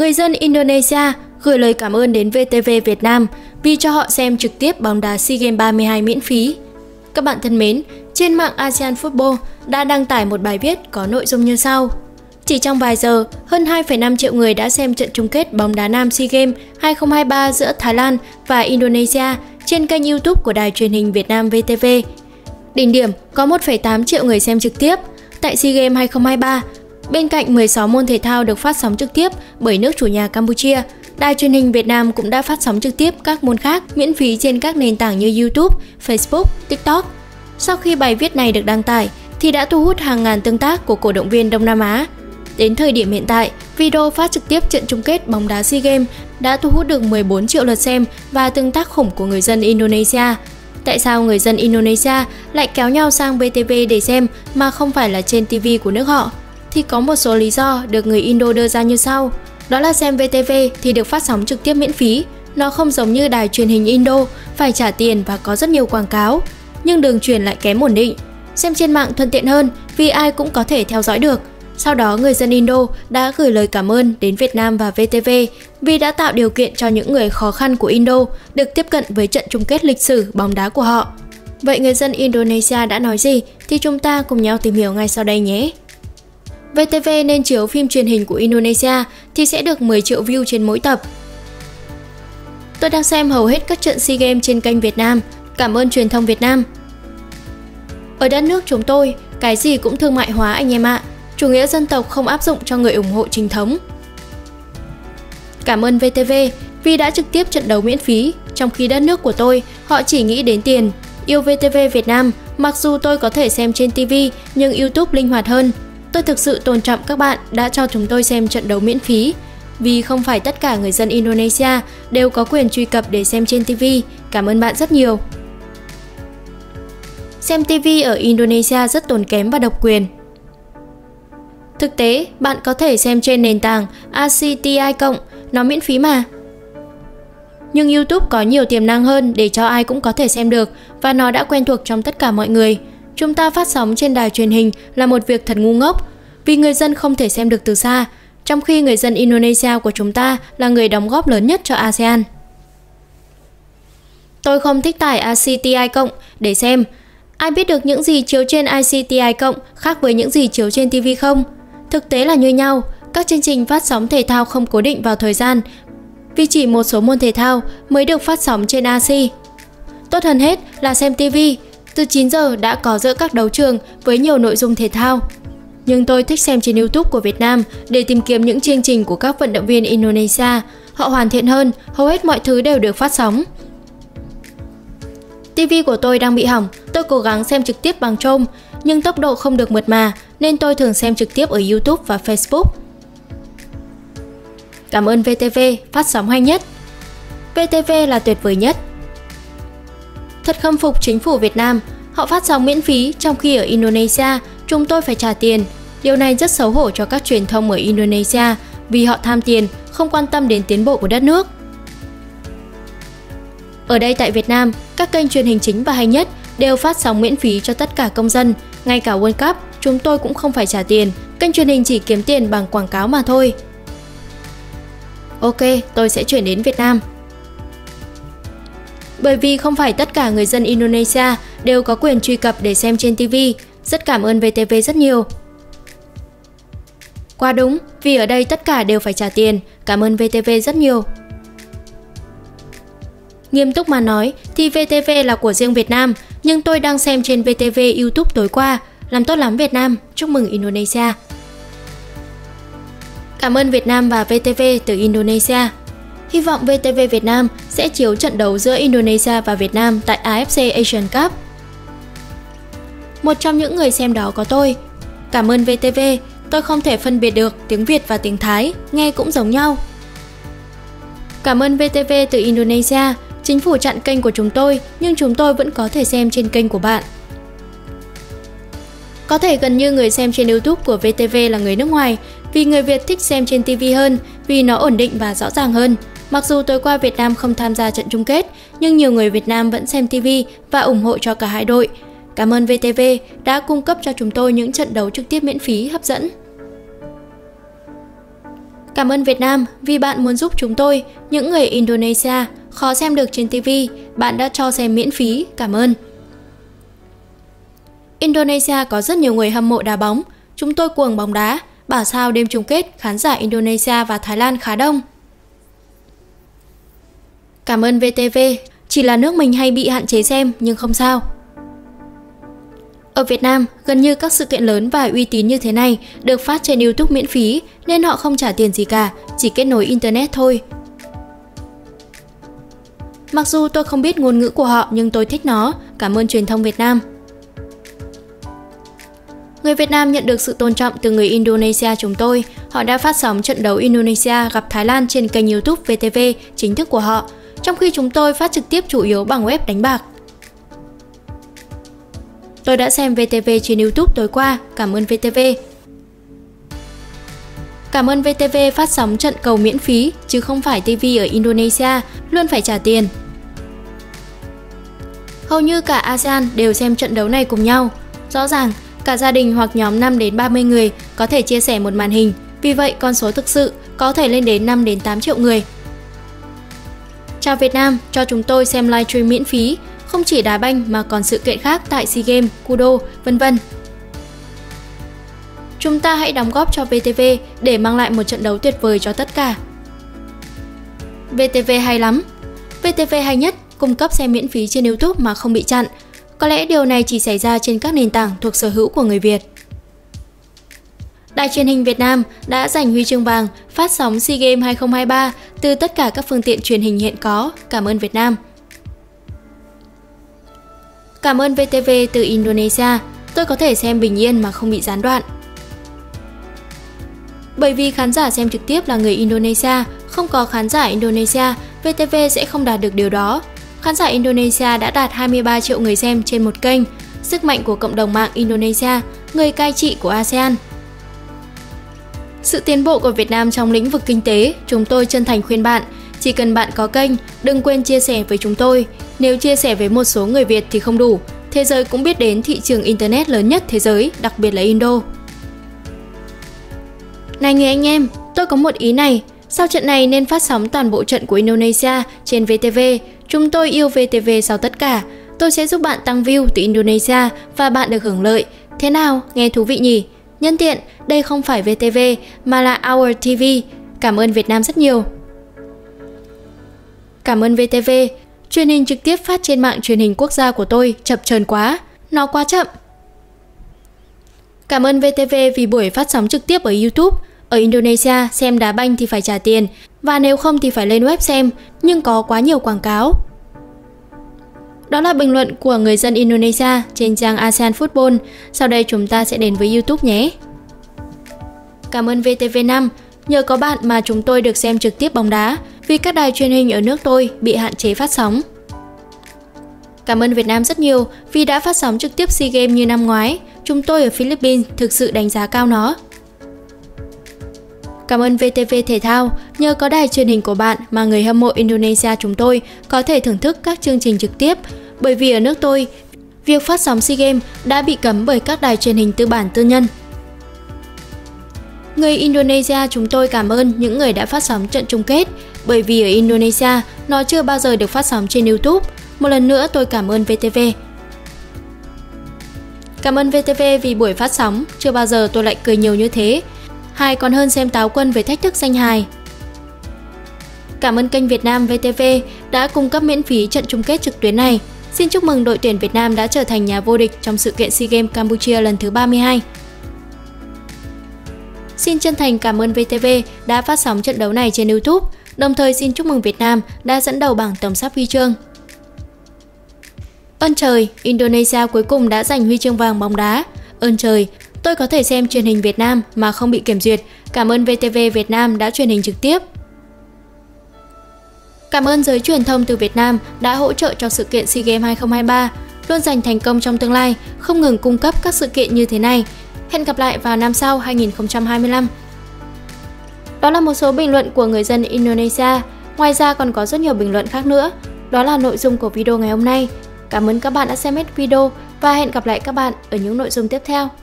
Người dân Indonesia gửi lời cảm ơn đến VTV Việt Nam vì cho họ xem trực tiếp bóng đá SEA Games 32 miễn phí. Các bạn thân mến, trên mạng ASEAN Football đã đăng tải một bài viết có nội dung như sau. Chỉ trong vài giờ, hơn 2,5 triệu người đã xem trận chung kết bóng đá nam SEA Games 2023 giữa Thái Lan và Indonesia trên kênh YouTube của Đài truyền hình Việt Nam VTV. Đỉnh điểm có 1,8 triệu người xem trực tiếp. Tại SEA Games 2023, bên cạnh 16 môn thể thao được phát sóng trực tiếp bởi nước chủ nhà Campuchia, Đài truyền hình Việt Nam cũng đã phát sóng trực tiếp các môn khác miễn phí trên các nền tảng như YouTube, Facebook, TikTok. Sau khi bài viết này được đăng tải thì đã thu hút hàng ngàn tương tác của cổ động viên Đông Nam Á. Đến thời điểm hiện tại, video phát trực tiếp trận chung kết bóng đá SEA Games đã thu hút được 14 triệu lượt xem và tương tác khủng của người dân Indonesia. Tại sao người dân Indonesia lại kéo nhau sang VTV để xem mà không phải là trên TV của nước họ? Thì có một số lý do được người Indo đưa ra như sau. Đó là xem VTV thì được phát sóng trực tiếp miễn phí. Nó không giống như đài truyền hình Indo, phải trả tiền và có rất nhiều quảng cáo. Nhưng đường truyền lại kém ổn định. Xem trên mạng thuận tiện hơn vì ai cũng có thể theo dõi được. Sau đó, người dân Indo đã gửi lời cảm ơn đến Việt Nam và VTV vì đã tạo điều kiện cho những người khó khăn của Indo được tiếp cận với trận chung kết lịch sử bóng đá của họ. Vậy người dân Indonesia đã nói gì thì chúng ta cùng nhau tìm hiểu ngay sau đây nhé. VTV nên chiếu phim truyền hình của Indonesia thì sẽ được 10 triệu view trên mỗi tập. Tôi đang xem hầu hết các trận SEA Games trên kênh Việt Nam. Cảm ơn truyền thông Việt Nam. Ở đất nước chúng tôi, cái gì cũng thương mại hóa anh em ạ. Chủ nghĩa dân tộc không áp dụng cho người ủng hộ chính thống. Cảm ơn VTV vì đã trực tiếp trận đấu miễn phí, trong khi đất nước của tôi, họ chỉ nghĩ đến tiền. Yêu VTV Việt Nam, mặc dù tôi có thể xem trên TV nhưng YouTube linh hoạt hơn. Tôi thực sự tôn trọng các bạn đã cho chúng tôi xem trận đấu miễn phí. Vì không phải tất cả người dân Indonesia đều có quyền truy cập để xem trên TV. Cảm ơn bạn rất nhiều. Xem TV ở Indonesia rất tốn kém và độc quyền. Thực tế, bạn có thể xem trên nền tảng ACTI+, nó miễn phí mà. Nhưng YouTube có nhiều tiềm năng hơn để cho ai cũng có thể xem được và nó đã quen thuộc trong tất cả mọi người. Chúng ta phát sóng trên đài truyền hình là một việc thật ngu ngốc vì người dân không thể xem được từ xa, trong khi người dân Indonesia của chúng ta là người đóng góp lớn nhất cho ASEAN. Tôi không thích tải ACTI+ để xem. Ai biết được những gì chiếu trên ACTI+ khác với những gì chiếu trên TV không? Thực tế là như nhau, các chương trình phát sóng thể thao không cố định vào thời gian vì chỉ một số môn thể thao mới được phát sóng trên AC. Tốt hơn hết là xem TV, từ 9 giờ đã có giữa các đấu trường với nhiều nội dung thể thao. Nhưng tôi thích xem trên YouTube của Việt Nam để tìm kiếm những chương trình của các vận động viên Indonesia. Họ hoàn thiện hơn, hầu hết mọi thứ đều được phát sóng. TV của tôi đang bị hỏng, tôi cố gắng xem trực tiếp bằng Chrome, nhưng tốc độ không được mượt mà nên tôi thường xem trực tiếp ở YouTube và Facebook. Cảm ơn VTV, phát sóng hay nhất. VTV là tuyệt vời nhất. Thật khâm phục chính phủ Việt Nam, họ phát sóng miễn phí trong khi ở Indonesia chúng tôi phải trả tiền. Điều này rất xấu hổ cho các truyền thông ở Indonesia vì họ tham tiền, không quan tâm đến tiến bộ của đất nước. Ở đây tại Việt Nam, các kênh truyền hình chính và hay nhất đều phát sóng miễn phí cho tất cả công dân. Ngay cả World Cup, chúng tôi cũng không phải trả tiền. Kênh truyền hình chỉ kiếm tiền bằng quảng cáo mà thôi. Ok, tôi sẽ chuyển đến Việt Nam. Bởi vì không phải tất cả người dân Indonesia đều có quyền truy cập để xem trên TV. Rất cảm ơn VTV rất nhiều. Quá đúng, vì ở đây tất cả đều phải trả tiền. Cảm ơn VTV rất nhiều. Nghiêm túc mà nói thì VTV là của riêng Việt Nam, nhưng tôi đang xem trên VTV YouTube tối qua. Làm tốt lắm Việt Nam, chúc mừng Indonesia. Cảm ơn Việt Nam và VTV từ Indonesia. Hy vọng VTV Việt Nam sẽ chiếu trận đấu giữa Indonesia và Việt Nam tại AFC Asian Cup. Một trong những người xem đó có tôi. Cảm ơn VTV, tôi không thể phân biệt được tiếng Việt và tiếng Thái, nghe cũng giống nhau. Cảm ơn VTV từ Indonesia, chính phủ chặn kênh của chúng tôi nhưng chúng tôi vẫn có thể xem trên kênh của bạn. Có thể gần như người xem trên YouTube của VTV là người nước ngoài vì người Việt thích xem trên TV hơn vì nó ổn định và rõ ràng hơn. Mặc dù tối qua Việt Nam không tham gia trận chung kết, nhưng nhiều người Việt Nam vẫn xem TV và ủng hộ cho cả hai đội. Cảm ơn VTV đã cung cấp cho chúng tôi những trận đấu trực tiếp miễn phí hấp dẫn. Cảm ơn Việt Nam vì bạn muốn giúp chúng tôi, những người Indonesia, khó xem được trên TV, bạn đã cho xem miễn phí, cảm ơn. Indonesia có rất nhiều người hâm mộ đá bóng, chúng tôi cuồng bóng đá, bảo sao đêm chung kết khán giả Indonesia và Thái Lan khá đông. Cảm ơn VTV, chỉ là nước mình hay bị hạn chế xem nhưng không sao. Ở Việt Nam, gần như các sự kiện lớn và uy tín như thế này được phát trên YouTube miễn phí nên họ không trả tiền gì cả, chỉ kết nối Internet thôi. Mặc dù tôi không biết ngôn ngữ của họ nhưng tôi thích nó, cảm ơn truyền thông Việt Nam. Người Việt Nam nhận được sự tôn trọng từ người Indonesia chúng tôi. Họ đã phát sóng trận đấu Indonesia gặp Thái Lan trên kênh YouTube VTV chính thức của họ, trong khi chúng tôi phát trực tiếp chủ yếu bằng web đánh bạc. Tôi đã xem VTV trên YouTube tối qua, cảm ơn VTV. Cảm ơn VTV phát sóng trận cầu miễn phí, chứ không phải TV ở Indonesia, luôn phải trả tiền. Hầu như cả ASEAN đều xem trận đấu này cùng nhau. Rõ ràng, cả gia đình hoặc nhóm 5 đến 30 người có thể chia sẻ một màn hình, vì vậy con số thực sự có thể lên đến 5 đến 8 triệu người. Chào Việt Nam, cho chúng tôi xem livestream miễn phí, không chỉ đá banh mà còn sự kiện khác tại SEA Games, Kudo, vân vân. Chúng ta hãy đóng góp cho VTV để mang lại một trận đấu tuyệt vời cho tất cả. VTV hay lắm. VTV hay nhất, cung cấp xem miễn phí trên YouTube mà không bị chặn. Có lẽ điều này chỉ xảy ra trên các nền tảng thuộc sở hữu của người Việt. Đài truyền hình Việt Nam đã giành huy chương vàng phát sóng SEA Games 2023 từ tất cả các phương tiện truyền hình hiện có. Cảm ơn Việt Nam. Cảm ơn VTV từ Indonesia. Tôi có thể xem bình yên mà không bị gián đoạn. Bởi vì khán giả xem trực tiếp là người Indonesia, không có khán giả Indonesia, VTV sẽ không đạt được điều đó. Khán giả Indonesia đã đạt 23 triệu người xem trên một kênh, sức mạnh của cộng đồng mạng Indonesia, người cai trị của ASEAN. Sự tiến bộ của Việt Nam trong lĩnh vực kinh tế, chúng tôi chân thành khuyên bạn, chỉ cần bạn có kênh, đừng quên chia sẻ với chúng tôi. Nếu chia sẻ với một số người Việt thì không đủ, thế giới cũng biết đến thị trường Internet lớn nhất thế giới, đặc biệt là Indo. Này người anh em, tôi có một ý này, sau trận này nên phát sóng toàn bộ trận của Indonesia trên VTV. Chúng tôi yêu VTV sau tất cả. Tôi sẽ giúp bạn tăng view từ Indonesia và bạn được hưởng lợi. Thế nào, nghe thú vị nhỉ? Nhân tiện, đây không phải VTV mà là Our TV. Cảm ơn Việt Nam rất nhiều. Cảm ơn VTV. Truyền hình trực tiếp phát trên mạng truyền hình quốc gia của tôi chập chờn quá. Nó quá chậm. Cảm ơn VTV vì buổi phát sóng trực tiếp ở YouTube. Ở Indonesia, xem đá banh thì phải trả tiền, và nếu không thì phải lên web xem, nhưng có quá nhiều quảng cáo. Đó là bình luận của người dân Indonesia trên trang ASEAN Football. Sau đây chúng ta sẽ đến với YouTube nhé. Cảm ơn VTV5, nhờ có bạn mà chúng tôi được xem trực tiếp bóng đá, vì các đài truyền hình ở nước tôi bị hạn chế phát sóng. Cảm ơn Việt Nam rất nhiều vì đã phát sóng trực tiếp SEA Games như năm ngoái. Chúng tôi ở Philippines thực sự đánh giá cao nó. Cảm ơn VTV Thể thao, nhờ có đài truyền hình của bạn mà người hâm mộ Indonesia chúng tôi có thể thưởng thức các chương trình trực tiếp, bởi vì ở nước tôi, việc phát sóng SEA Games đã bị cấm bởi các đài truyền hình tư bản tư nhân. Người Indonesia chúng tôi cảm ơn những người đã phát sóng trận chung kết, bởi vì ở Indonesia nó chưa bao giờ được phát sóng trên YouTube. Một lần nữa tôi cảm ơn VTV. Cảm ơn VTV vì buổi phát sóng, chưa bao giờ tôi lại cười nhiều như thế. Hài còn hơn xem Táo Quân về thách thức danh hài. Cảm ơn kênh Việt Nam VTV đã cung cấp miễn phí trận chung kết trực tuyến này. Xin chúc mừng đội tuyển Việt Nam đã trở thành nhà vô địch trong sự kiện SEA Games Campuchia lần thứ 32. Xin chân thành cảm ơn VTV đã phát sóng trận đấu này trên YouTube, đồng thời xin chúc mừng Việt Nam đã dẫn đầu bảng tổng sắp huy chương. Ơn trời, Indonesia cuối cùng đã giành huy chương vàng bóng đá. Ơn trời, tôi có thể xem truyền hình Việt Nam mà không bị kiểm duyệt. Cảm ơn VTV Việt Nam đã truyền hình trực tiếp. Cảm ơn giới truyền thông từ Việt Nam đã hỗ trợ cho sự kiện SEA Games 2023, luôn giành thành công trong tương lai, không ngừng cung cấp các sự kiện như thế này. Hẹn gặp lại vào năm sau 2025. Đó là một số bình luận của người dân Indonesia. Ngoài ra còn có rất nhiều bình luận khác nữa. Đó là nội dung của video ngày hôm nay. Cảm ơn các bạn đã xem hết video và hẹn gặp lại các bạn ở những nội dung tiếp theo.